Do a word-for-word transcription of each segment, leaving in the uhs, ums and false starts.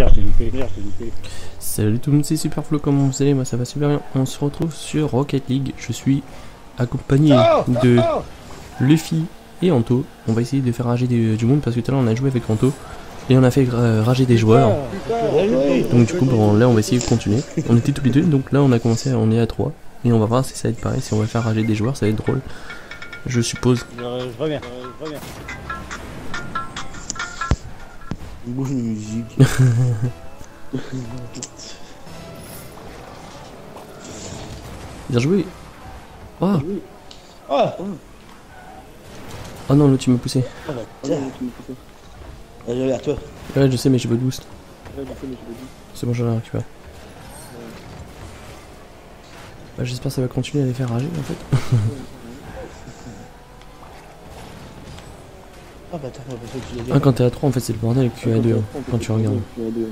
Merde, je t'ai loupé. Merde, je t'ai loupé. Salut tout le monde, c'est Superflo, comment vous allez? Moi ça va super bien. On se retrouve sur Rocket League. Je suis accompagné Oh de oh Luffy et Anto. On va essayer de faire rager des- du monde parce que tout à l'heure on a joué avec Anto et on a fait ra- rager des joueurs. Donc du coup bon, là on va essayer de continuer. On était tous les deux, donc là on a commencé, on est à trois. Et on va voir si ça va être pareil, si on va faire rager des joueurs, ça va être drôle. Je suppose. Je, je reviens, je reviens. Bouge de musique. Bien joué. Oh, Oh oh non, l'autre tu m'as poussé. Oh bah tiens. Allez, vers toi. Ouais, je sais, mais j'ai pas de boost. C'est bon, j'en ai récupéré. Bah, j'espère que ça va continuer à les faire rager en fait. Ah bah attends, parce que tu l'as dit. Ah, quand t'es à trois en fait c'est le bordel et que tu es à deux hein, quand tu regardes.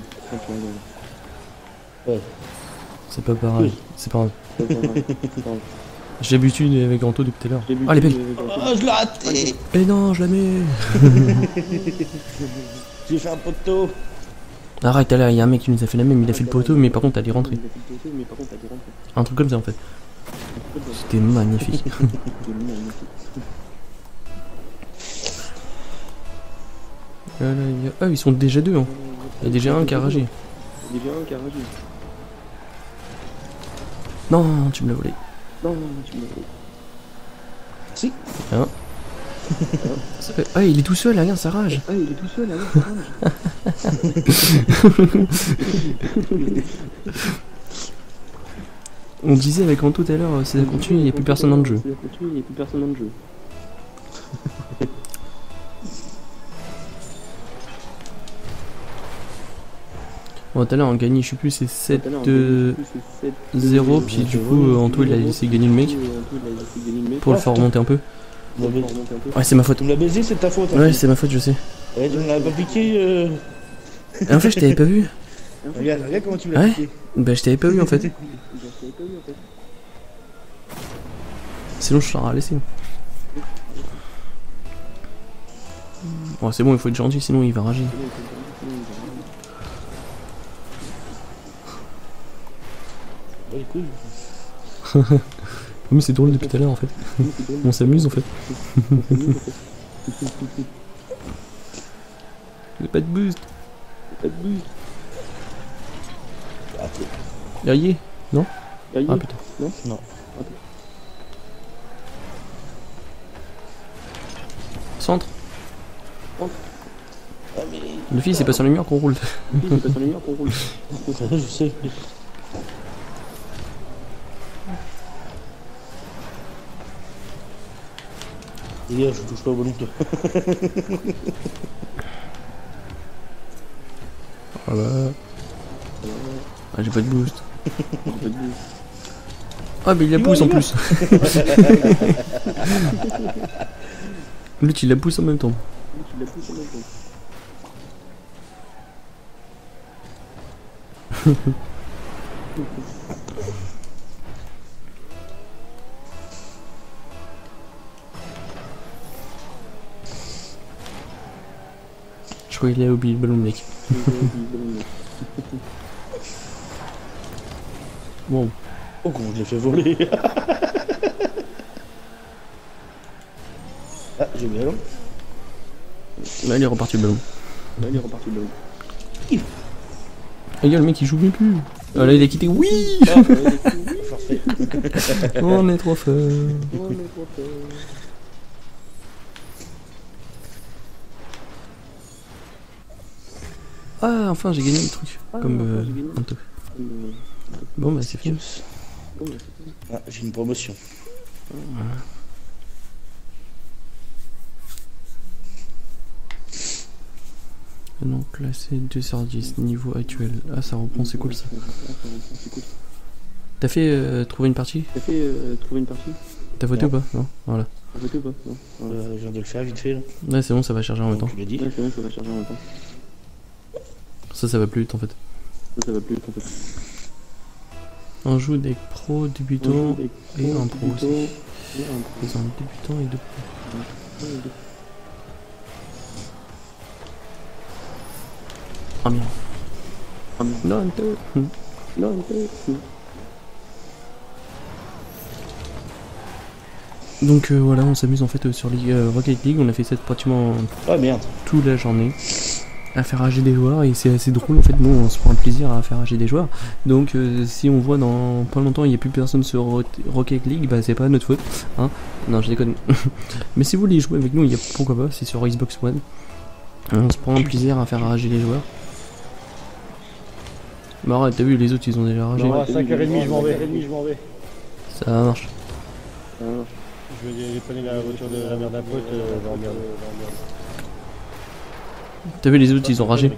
Ouais. C'est pas pareil, c'est pas grave. J'ai l'habitude avec Anto depuis tout à l'heure. Ah les pecs. Oh, je l'ai raté. Eh non, je la mets. J'ai fait un poteau. Arrête, tout à l'heure il y a un mec qui nous a fait la même, il a fait le poteau mais par contre t'allais rentrer. Un truc comme ça en fait. C'était magnifique. Là, là, il y a- Ah ils sont déjà deux hein. Il y a déjà un qui a ragé. Non, tu me l'as volé. Si. Hein. Ah il est tout seul, regarde ça rage. Ah, il est tout seul, alors ça rage. On disait avec Anto tout à l'heure, si ça continue, il n'y a plus personne dans le jeu. Si ça continue, il n'y a plus personne dans le jeu. Bon, tout à l'heure on gagnait, je sais plus, c'est sept Tout à l'heure, on gagne, c'est sept zéro, puis du coup Anto il a laissé gagner le mec pour le faire remonter un peu. Tu me l'as baisé. Ouais, c'est ma faute. Tu me l'as baisé, c'est ta faute. hein. Ouais, c'est ma faute, je sais. Ouais, tu me l'as pas piqué. Euh... Et en fait, je t'avais pas vu. Regarde, regarde comment tu me l'as Ouais. piqué. Bah, je t'avais pas vu en fait. Sinon, je t'aurais laissé. Bon, c'est bon, il faut être gentil, sinon il va rager. Oh, les couilles. Mais c'est drôle depuis tout à l'heure en fait. On s'amuse en fait. J'ai pas de boost. Raté. Guerrier. Non. Ah putain. Non. Centre. Ah, mais. Le fils, c'est pas sur les murs qu'on roule. Je sais. Les gars, je touche pas au ballon. Ah bah. Ah, j'ai pas de boost. Ah, mais il la pousse en plus. L'autre il la pousse en même temps. Je crois qu'il a oublié le ballon, le mec. Bon, Oh, comment je l'ai fait voler. Ah, j'ai mis ballon. là il est reparti le ballon. Là, il est reparti de là. Ah, regarde, le mec il joue même plus. Ah, là il a quitté. Oui. Forfait. Oh, on est trop fort. Ah, enfin j'ai gagné le truc. Comme euh, Anto. Bon, bah c'est fini. Ah, j'ai une promotion. Non, classé deux sur dix, niveau actuel. Ah, ça reprend, c'est cool ça. T'as fait euh, trouver une partie? T'as fait euh, trouver une partie? T'as voté Non. ou pas? Non, voilà. T'as voté ou pas? Non. Ouais, Euh, je viens de le faire vite fait là. Ouais, c'est bon, ça va charger en même temps. Tu l'as dit. c'est bon, ça va charger en même temps. Ça, ça va plus vite en fait. Ça, ça va plus vite en fait. On joue des pros, débutants et un pro aussi. Et un pro. Ils ont un débutant et deux pros. Ah merde. Non, deux. Non, non. Donc euh, voilà, on s'amuse en fait euh, sur League, euh, Rocket League. On a fait ça pratiquement Ah merde. toute la journée à faire rager des joueurs et c'est assez drôle en fait. Nous on se prend un plaisir à faire rager des joueurs. Donc euh, si on voit dans pas longtemps il n'y a plus personne sur Ro- Rocket League, bah c'est pas notre faute. Hein, non, je déconne. Mais si vous voulez jouer avec nous, il y a pourquoi pas. C'est sur Xbox One. On se prend un plaisir à faire rager les joueurs. Bah arrête, t'as vu les autres ils ont déjà ragé. Bon, à cinq heures trente, je m'en vais. Je m'en vais. Ça marche. Ah, non. Je vais aller prendre la voiture de la mère d'un pote. Euh, dormir. T'as vu les autres ils ont ragé.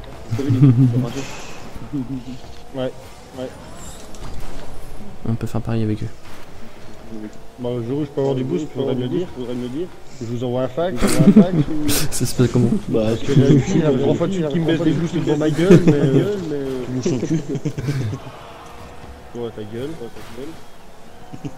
Ouais. Ouais. On peut faire pareil avec eux. Bon, le jour où je peux avoir du boost, faudrait me le dire. Faudrait me le dire. Je vous envoie un fax. Je vous envoie un fax. Ça se passe comment? Bah, Parce que j'ai une fille, là, trois fois de suite qui me baisse des boosts devant ma gueule, mais. euh, mais euh, tu bouges ton cul. Ouais, ta gueule. Ouais, ta gueule.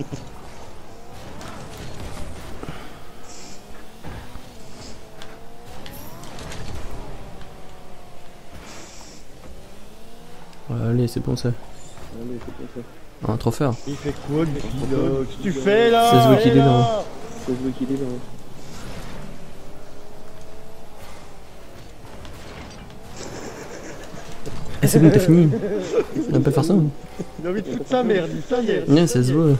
Ouais, allez, c'est bon ça. Allez, c'est pour ça. Ah, trop fort. Il fait quoi, lui, là? Qu'est-ce que tu fais là? Ça se voit qu'il Eh est là. Ça se voit qu'il est là. Eh, c'est bon, t'as fini. On va pas faire ça. Hein. Il a envie de foutre sa merde, il ça y est. Ouais, ça se voit.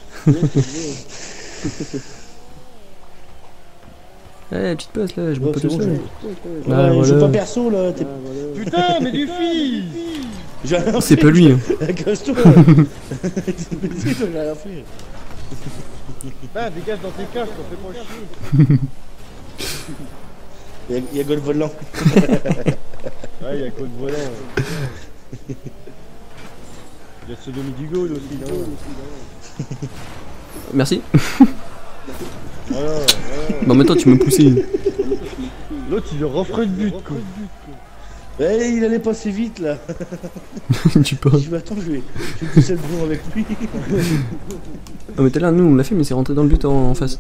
Eh, petite passe là, je me Ouais, pas c'est tout bon, seul. je- Ah, Ouais, joue pas voilà. perso là. T'es... Putain, mais du fils! J'ai rien C'est fait. pas lui. Hein. Casse-toi. J'ai rien fait. Ah, dégage dans tes casques, on fait pas chier. Il y a, il y a Golf Volant. Ouais, il y a code volant. ouais. Il y a Sodomy du Gaulle aussi, non? Merci. Voilà, voilà. Bah maintenant tu m'as poussé. L'autre, il leur offre le but, quoi. Eh, il allait passer vite là. Tu penses. Je dis, attends, je vais, je vais pousser le ballon avec lui. Ah mais t'es là, nous on l'a fait mais c'est rentré dans le but en, en face.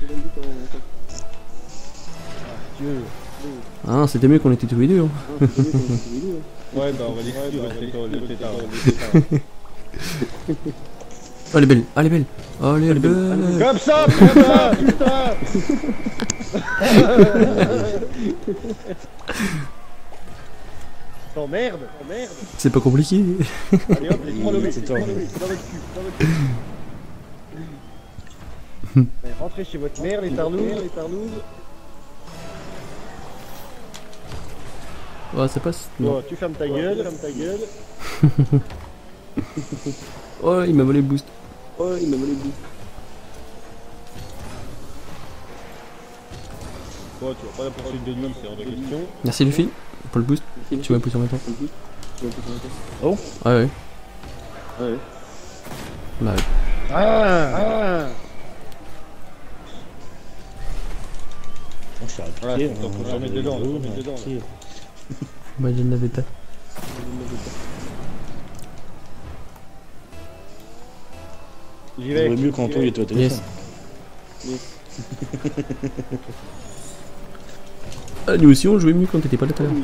Dieu. Ah c'était mieux qu'on était tous les deux. Hein. Ouais, bah on va l'exclure, le tétard, le tétard. Oh elle est belle, ah, elle est belle. Oh elle est belle. Comme ça, putain, putain. T'emmerdes, t'emmerdes. C'est pas compliqué. Allez hop, les trois lobés, C'est c'est toi. dans votre cul, dans votre cul, dans votre cul. Allez, rentrez chez votre mère, les tarlouses, les tarlouses. Oh ça passe. Non. Bon, tu fermes ta gueule, ferme ta gueule. Oh il m'a volé le boost. Oh, il m'a volé le bout. Bon, tu vas pas la poursuite de nuit, c'est hors de question. Merci Luffy pour le boost. Tu m'as poussé en même temps. Tu vas pousser en même temps. Oh. Ah ouais. Ah ouais. Bah ouais. Ah, ah. Oh, je suis Voilà, appliqué. faut faut s'en mettre dedans, faut s'en mettre dedans. là. Moi je ne l'avais pas. J'y vais. J'aurais mieux quand toi il était au téléphone. Ah nous aussi on jouait mieux quand t'étais pas là tout à l'heure.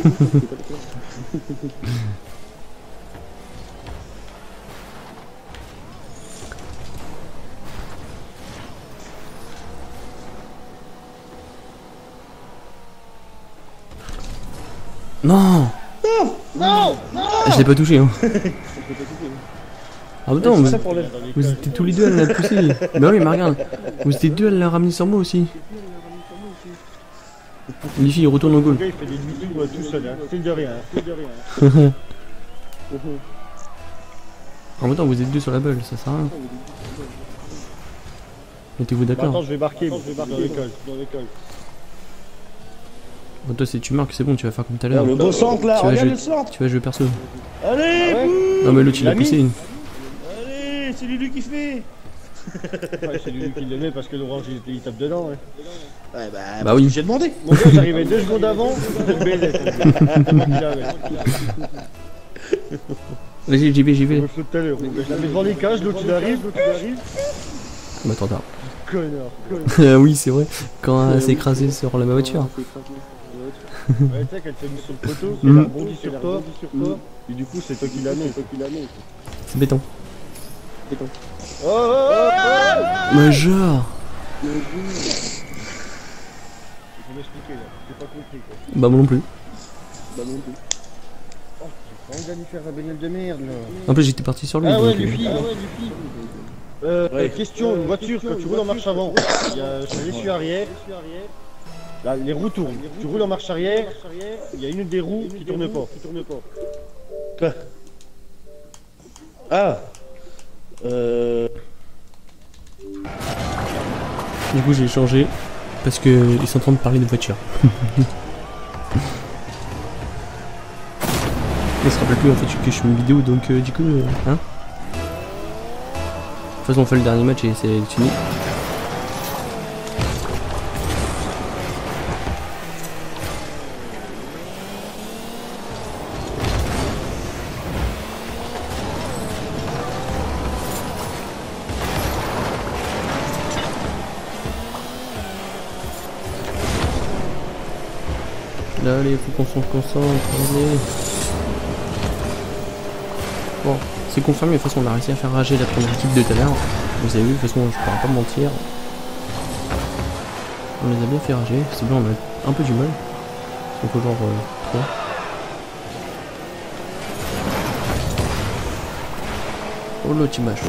Non. Non, non. Je l'ai pas touché hein. Ah putain, C'est vous, ça pour le- vous étiez tous les deux à la pousser. Bah oui mais regarde, vous étiez deux à la ramener sur moi aussi. Les filles retournent en Le goal. gars il fait des demi-tours euh, tout seul, hein. C'est de rien, c'est de rien. En même temps vous êtes deux sur la balle, ça sert à rien. Mettez-vous Bah, d'accord. attends, je vais marquer, moi, je vais marquer dans l'école, dans l'école. Bon, toi si tu marques c'est bon, tu vas faire comme tout à Ah, l'heure. le beau centre là, Tu vas regarde jouer- le centre. Tu vas jouer perso. Allez, Ah ouais bouh. Non mais l'autre il Il a l'a mis. poussé. Allez, c'est lui qui fait. Ouais, c'est lui qui le met parce que l'orange il, il tape dedans. Ouais. Ouais, bah, Bah oui. j'ai demandé. Mon gars, j'arrivais deux secondes avant, je te baisais. Tellement qu'il avait. Vas-y j'y vais, j'y Je vais. me fous tout à l'heure. Je la mets devant les cages, l'autre il arrive, l'autre il arrive. Bah trop tard. Connard, connard. Ah oui c'est vrai. Quand elle s'est écrasée sur la ma voiture. Ouais, tu sais qu'elle s'est mise sur le poteau, Mhm. elle a rebondi sur toi, sur toi. Et du coup, c'est toi qui l'as mis. C'est béton. Béton. Oh, oh, oh, oh. Mais genre. Il faut m'expliquer là, j'ai pas compris quoi. Bah moi non plus. Bah non plus. Oh, j'ai pas envie d'aller faire la bagnole de merde là. En plus j'étais parti sur lui. Ah ouais, donc, euh, Luffy. Ah ouais, Luffy. Euh, Ouais. question, une voiture, quand tu roules en marche avant, il y a sur l'essuie arrière, là, les roues tournent. Tu roules en marche arrière, il y a une des roues qui tourne pas. Quoi? Ah. Euh. Du coup j'ai changé parce que ils sont en train de parler de voiture. Il se rappelle plus en fait que je fais une vidéo donc euh, du coup euh, hein. De toute façon on fait le dernier match et c'est fini. Là, allez, faut qu'on se concentre, allez. Bon, c'est confirmé, de toute façon on a réussi à faire rager la première équipe de tout à l'heure. Vous avez vu, de toute façon je pourrais pas mentir. On les a bien fait rager, c'est bien, on a un peu du mal. Donc faut genre euh, trois. Oh l'autre il m'a choqué.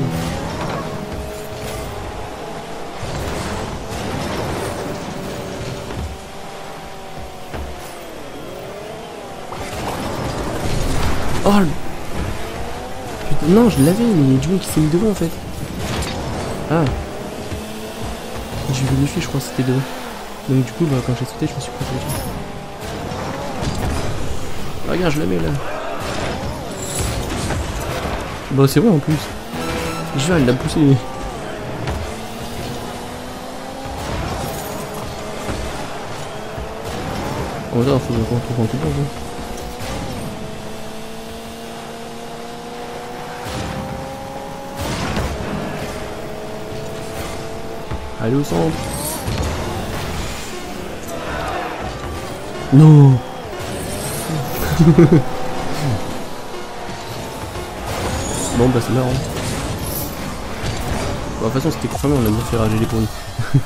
Oh le... Putain, non je l'avais, mais il y a du monde qui s'est mis devant en fait. Ah. J'ai vérifié, je crois que c'était devant. Donc du coup bah quand j'ai sauté je me suis pris dessus. Regarde je l'avais là. Bah c'est bon en plus. Je vais elle l'a poussé. Oh ça faut qu'on trouve un coup de hein. Allez au centre. Non. Bon bah c'est marrant. Bon, de toute façon c'était confirmé, on a bien fait rager les pourris.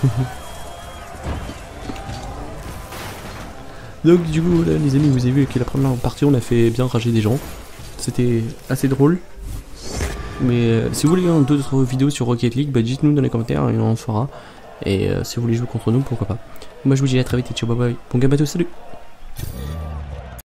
Donc du coup là les amis vous avez vu que la première partie on a fait bien rager des gens. C'était assez drôle. Mais euh, si vous voulez d'autres vidéos sur Rocket League, bah dites-nous dans les commentaires et on en fera. Et euh, si vous voulez jouer contre nous, pourquoi pas. Moi je vous dis à très vite et ciao bye bye. Bon game à tous, salut.